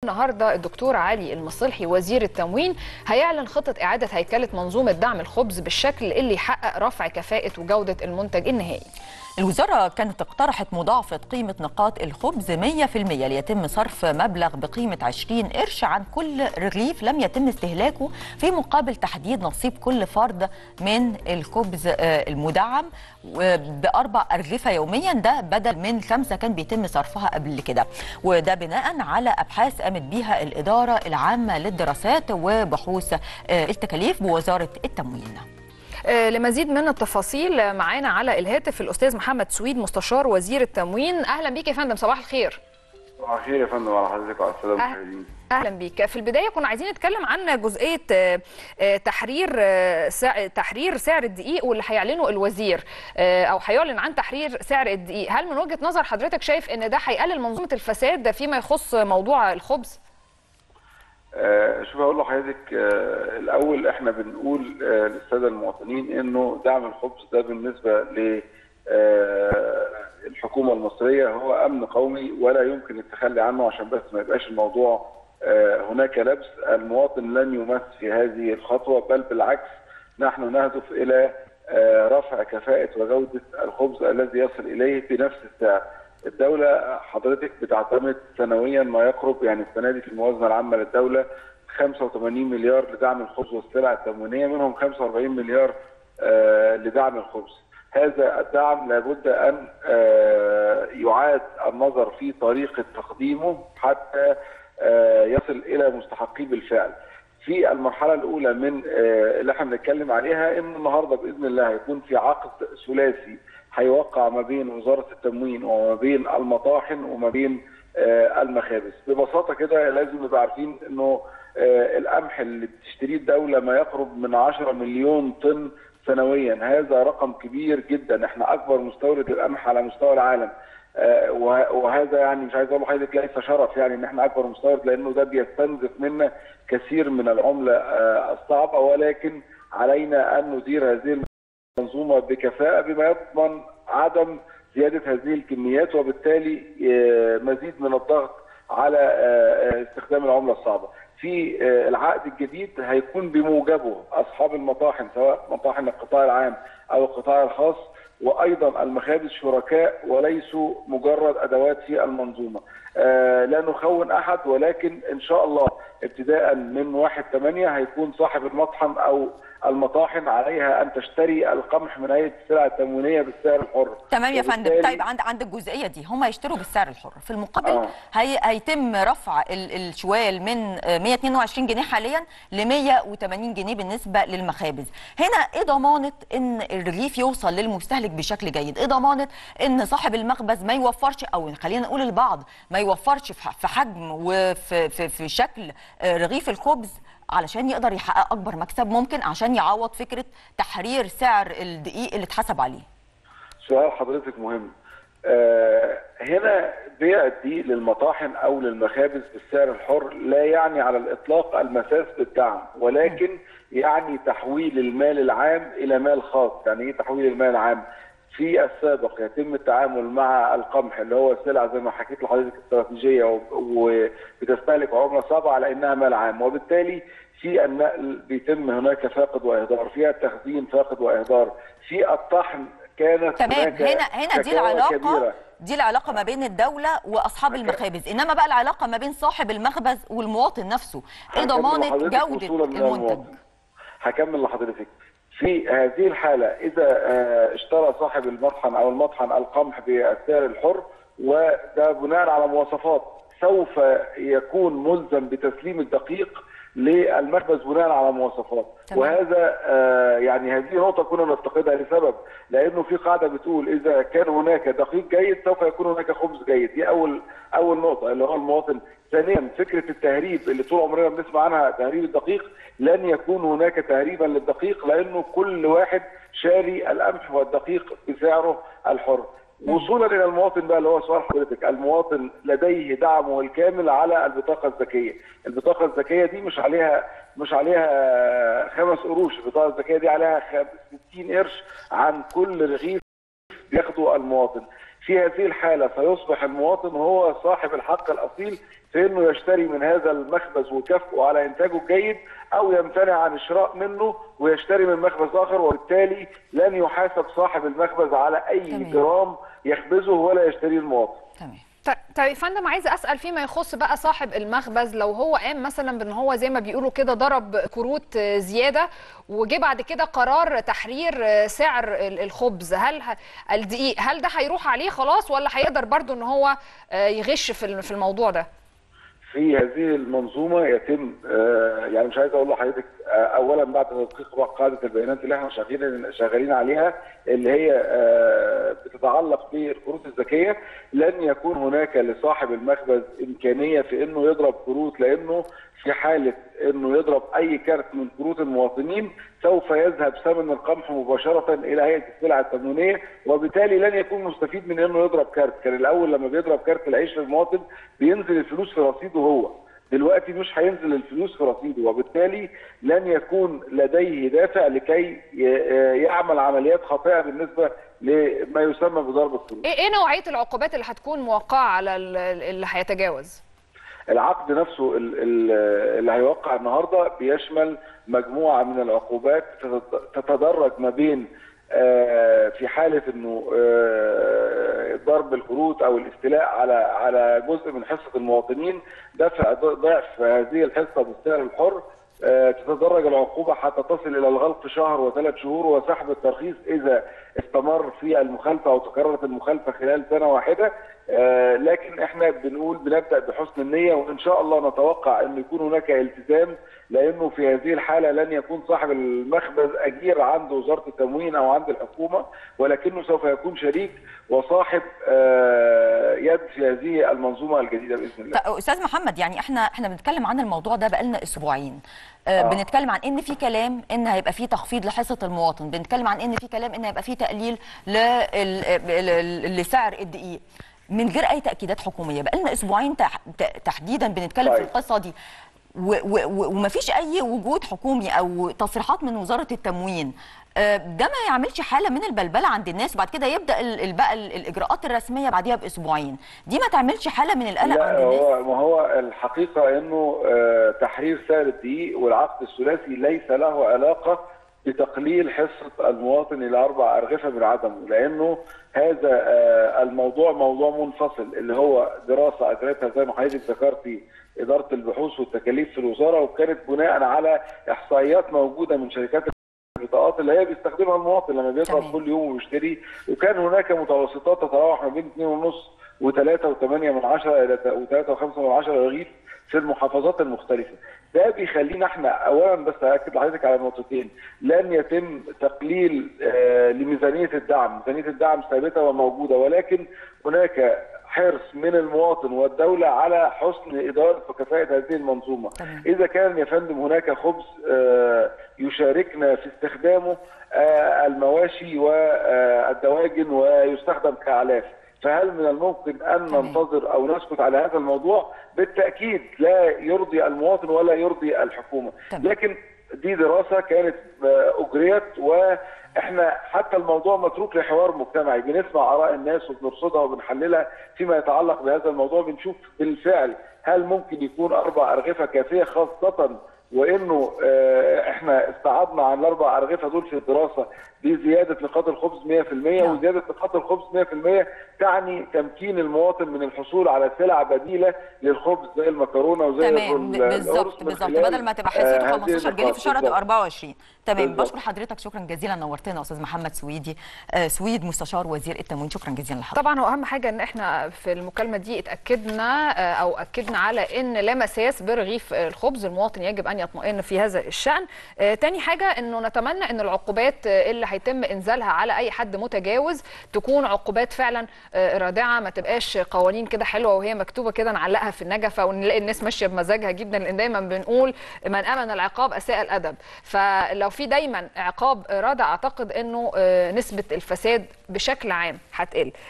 النهارده الدكتور علي المصلحي وزير التموين هيعلن خطة إعادة هيكلة منظومة دعم الخبز بالشكل اللي يحقق رفع كفاءة وجودة المنتج النهائي. الوزارة كانت اقترحت مضاعفة قيمة نقاط الخبز 100% ليتم صرف مبلغ بقيمة 20 قرش عن كل رغيف لم يتم استهلاكه في مقابل تحديد نصيب كل فرد من الخبز المدعم ب4 أرغفة يوميا، ده بدل من 5 كان بيتم صرفها قبل كده، وده بناء على أبحاث قامت بيها الإدارة العامة للدراسات وبحوث التكاليف بوزارة التموين. لمزيد من التفاصيل معانا على الهاتف الأستاذ محمد سويد مستشار وزير التموين. أهلا بيك يا فندم، صباح الخير. صباح الخير يا فندم، على حضرتك وعلى السلامة المشاهدين. أهلا بيك. في البداية كنا عايزين نتكلم عن جزئية تحرير سعر الدقيق واللي هيعلنه الوزير أو هيعلن عن تحرير سعر الدقيق. هل من وجهة نظر حضرتك شايف إن ده هيقلل منظومة الفساد فيما يخص موضوع الخبز؟ شوف هقول لحضرتك الاول، احنا بنقول للساده المواطنين انه دعم الخبز ده بالنسبه للحكومه المصريه هو امن قومي ولا يمكن التخلي عنه، عشان بس ما يبقاش الموضوع هناك لبس. المواطن لن يمس في هذه الخطوه، بل بالعكس نحن نهدف الى رفع كفاءه وجوده الخبز الذي يصل اليه بنفس السعر. الدولة حضرتك بتعتمد سنويا ما يقرب، يعني السنة دي في الموازنة العامة للدولة 85 مليار لدعم الخبز والسلع التموينية، منهم 45 مليار لدعم الخبز. هذا الدعم لابد أن يعاد النظر في طريقة تقديمه حتى يصل إلى مستحقيه بالفعل. في المرحلة الأولى من اللي احنا بنتكلم عليها، إن النهارده بإذن الله هيكون في عقد ثلاثي هيوقع ما بين وزارة التموين وما بين المطاحن وما بين المخابز. ببساطة كده لازم نبقى عارفين إنه القمح اللي بتشتريه الدولة ما يقرب من 10 مليون طن سنويا، هذا رقم كبير جدا. احنا أكبر مستورد للقمح على مستوى العالم، وهذا يعني مش عايز اقول لحضرتك ليس شرف يعني ان احنا اكبر مستورد، لانه ده بيستنزف منا كثير من العمله الصعبه، ولكن علينا ان ندير هذه المنظومه بكفاءه بما يضمن عدم زياده هذه الكميات، وبالتالي مزيد من الضغط على استخدام العمله الصعبه. في العقد الجديد هيكون بموجبه اصحاب المطاحن سواء مطاحن القطاع العام او القطاع الخاص وايضا المخابز شركاء وليسوا مجرد ادوات في المنظومه. لا نخون احد، ولكن ان شاء الله ابتداء من 1/8 هيكون صاحب المطحن او المطاحن عليها ان تشتري القمح من هيئه السلع التموينيه بالسعر الحر. تمام يا فندم. طيب عند الجزئيه دي هم يشتروا بالسعر الحر، في المقابل هيتم رفع الشوال من 122 جنيه حاليا ل 180 جنيه بالنسبه للمخابز. هنا ايه ضمانه ان الرغيف يوصل للمستهلك بشكل جيد؟ ايه ضمانه ان صاحب المخبز ما يوفرش، او خلينا نقول البعض ما يوفرش في حجم وفي شكل رغيف الخبز علشان يقدر يحقق اكبر مكسب ممكن، عشان يعوض فكره تحرير سعر الدقيق اللي اتحسب عليه؟ سؤال حضرتك مهم. هنا بيع الدقيق للمطاحن او للمخابز بالسعر الحر لا يعني على الاطلاق المساس بالدعم، ولكن يعني تحويل المال العام الى مال خاص. يعني ايه تحويل المال العام؟ في السابق يتم التعامل مع القمح اللي هو سلعه زي ما حكيت لحضرتك استراتيجيه وبتستهلك عمله صعبه على انها مال عام، وبالتالي في النقل بيتم هناك فاقد واهدار، فيها التخزين فاقد واهدار، في الطحن كانت تمام. هنا دي العلاقه ما بين الدوله واصحاب المخابز، انما بقى العلاقه ما بين صاحب المخبز والمواطن نفسه، ايه ضمانه جوده المنتج؟ هكمل لحضرتك. في هذه الحالة إذا اشترى صاحب المطحن أو المطحن القمح بالسعر الحر وده بناء على مواصفات، سوف يكون ملزم بتسليم الدقيق للمخبز بناء على مواصفات. تمام. وهذا يعني هذه نقطة كنا نفتقدها لسبب، لأنه في قاعدة بتقول إذا كان هناك دقيق جيد سوف يكون هناك خبز جيد. دي أول نقطة اللي هو المواطن. ثانيا فكرة التهريب اللي طول عمرنا بنسمع عنها، تهريب الدقيق، لن يكون هناك تهريبا للدقيق، لأنه كل واحد شاري القمح والدقيق بسعره الحر. وصولا الى المواطن بقى اللي هو سؤال حضرتك، المواطن لديه دعمه الكامل على البطاقه الذكيه. البطاقه الذكيه دي مش عليها 5 قروش، البطاقه الذكيه دي عليها 60 قرش عن كل رغيف بياخده المواطن. في هذه الحالة سيصبح المواطن هو صاحب الحق الأصيل في أنه يشتري من هذا المخبز ويكافئه على إنتاجه الجيد، أو يمتنع عن الشراء منه ويشتري من مخبز آخر، وبالتالي لن يحاسب صاحب المخبز على أي جرام يخبزه ولا يشتريه المواطن. تمام. طيب يا فندم، عايزه اسال فيما يخص بقى صاحب المخبز، لو هو قام مثلا بان هو زي ما بيقولوا كده ضرب كروت زياده، وجه بعد كده قرار تحرير سعر الخبز، هل الدقيق هل ده هيروح عليه خلاص، ولا هيقدر برضو ان هو يغش في الموضوع ده؟ في هذه المنظومه يتم يعني مش عايز اقول لحضرتك اولا بعد تدقيق قاعده البيانات اللي احنا شغالين عليها اللي هي بتتعلق بالكروت الذكيه، لن يكون هناك لصاحب المخبز امكانيه في انه يضرب كروت، لانه في حاله انه يضرب اي كارت من كروت المواطنين سوف يذهب ثمن القمح مباشره الى هيئه السلع التموينيه، وبالتالي لن يكون مستفيد من انه يضرب كارت. كان الاول لما بيضرب كارت العيش للمواطن بينزل الفلوس في رصيده هو، دلوقتي مش هينزل الفلوس في رصيده، وبالتالي لن يكون لديه دافع لكي يعمل عمليات خاطئه بالنسبه لما يسمى بضرب الكروت. ايه نوعيه العقوبات اللي هتكون موقعه على اللي هيتجاوز؟ العقد نفسه اللي هيوقع النهارده بيشمل مجموعه من العقوبات تتدرج ما بين في حاله انه ضرب الكروت او الاستيلاء على جزء من حصه المواطنين، دفع ضعف هذه الحصه بالسعر الحر، تتدرج العقوبه حتى تصل الى الغلق شهر و3 شهور وسحب الترخيص اذا استمر في المخالفه او تكررت المخالفه خلال سنه واحده. لكن احنا بنبدا بحسن النيه، وان شاء الله نتوقع ان يكون هناك التزام، لانه في هذه الحاله لن يكون صاحب المخبز اجير عند وزاره التموين او عند الحكومه، ولكنه سوف يكون شريك وصاحب يد في هذه المنظومه الجديده باذن الله. استاذ محمد، يعني احنا بنتكلم عن الموضوع ده بقالنا اسبوعين. بنتكلم عن ان في كلام ان هيبقى في تخفيض لحصه المواطن، بنتكلم عن ان في كلام ان هيبقى في تقليل لسعر الدقيق من غير اي تاكيدات حكوميه. بقالنا اسبوعين تحديدا بنتكلم في القصه دي، ومفيش اي وجود حكومي او تصريحات من وزاره التموين. ده ما يعملش حاله من البلبله عند الناس، وبعد كده يبدا بقى الاجراءات الرسميه بعديها باسبوعين، دي ما تعملش حاله من القلق عند الناس؟ ما هو الحقيقه انه تحرير سعر الدقيق والعقد الثلاثي ليس له علاقه بتقليل حصه المواطن الى 4 أرغفة من عدمه، لانه هذا الموضوع موضوع منفصل، اللي هو دراسه اجرتها زي ما حضرتك ذكرتي اداره البحوث والتكاليف في الوزاره، وكانت بناء على احصائيات موجوده من شركات البطاقات اللي هي بيستخدمها المواطن لما بيضرب كل يوم ويشتري، وكان هناك متوسطات تتراوح ما بين 2.5 و3.8 و3.5 رغيف في المحافظات المختلفه. ده بيخلينا احنا اولا، بس هاكد لحضرتك على نقطتين، لن يتم تقليل لميزانيه الدعم، ميزانيه الدعم ثابته وموجوده، ولكن هناك حرص من المواطن والدولة على حسن إدارة وكفاءة هذه المنظومة. إذا كان يا فندم هناك خبز يشاركنا في استخدامه المواشي والدواجن ويستخدم كأعلاف، فهل من الممكن أن ننتظر أو نسكت على هذا الموضوع؟ بالتأكيد لا يرضي المواطن ولا يرضي الحكومة. لكن دي دراسة كانت أجريت، واحنا حتى الموضوع متروك لحوار مجتمعي، بنسمع آراء الناس وبنرصدها وبنحللها فيما يتعلق بهذا الموضوع، بنشوف بالفعل هل ممكن يكون 4 أرغفة كافية، خاصة وانه احنا استعضنا عن ال4 أرغفة دول في الدراسه بزياده نقاط الخبز 100%، وزياده نقاط الخبز 100% تعني تمكين المواطن من الحصول على سلع بديله للخبز زي المكرونه وزي تمام. بالظبط بدل ما تبقى حصته 15 جنيه في الشهر تبقى 24. تمام. بشكر حضرتك، شكرا جزيلا، نورتنا استاذ محمد سويد مستشار وزير التموين، شكرا جزيلا لحضرتك. طبعا واهم حاجه ان احنا في المكالمه دي اكدنا على ان لا مساس برغيف الخبز، المواطن يجب ان يطمئن في هذا الشان. تاني حاجه انه نتمنى ان العقوبات اللي هيتم انزالها على اي حد متجاوز تكون عقوبات فعلا رادعه، ما تبقاش قوانين كده حلوه وهي مكتوبه كده نعلقها في النجفه ونلاقي الناس ماشيه بمزاجها جدا، لان دايما بنقول من امن العقاب اساء الادب. فلو في دايما عقاب رادع اعتقد انه نسبه الفساد بشكل عام هتقل.